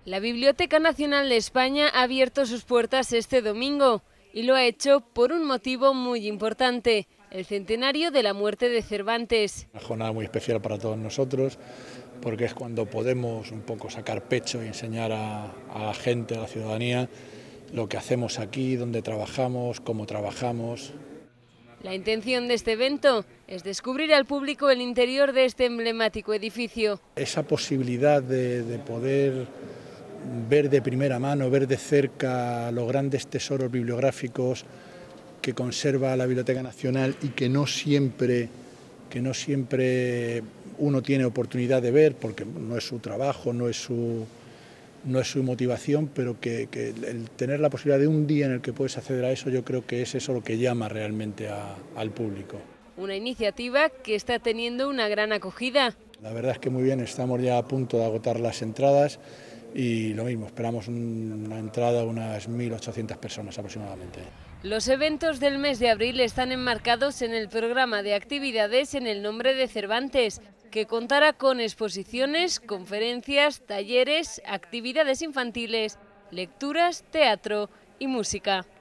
La Biblioteca Nacional de España ha abierto sus puertas este domingo y lo ha hecho por un motivo muy importante: el centenario de la muerte de Cervantes. Una jornada muy especial para todos nosotros, porque es cuando podemos un poco sacar pecho y enseñar a la gente, a la ciudadanía, lo que hacemos aquí, dónde trabajamos, cómo trabajamos. La intención de este evento es descubrir al público el interior de este emblemático edificio. Esa posibilidad de poder ver de primera mano, ver de cerca los grandes tesoros bibliográficos que conserva la Biblioteca Nacional y que no siempre uno tiene oportunidad de ver, porque no es su trabajo, no es su motivación, pero que el tener la posibilidad de un día en el que puedes acceder a eso, yo creo que es eso lo que llama realmente al público. Una iniciativa que está teniendo una gran acogida. La verdad es que muy bien, estamos ya a punto de agotar las entradas y lo mismo, esperamos una entrada a unas 1.800 personas aproximadamente. Los eventos del mes de abril están enmarcados en el programa de actividades en el nombre de Cervantes, que contará con exposiciones, conferencias, talleres, actividades infantiles, lecturas, teatro y música.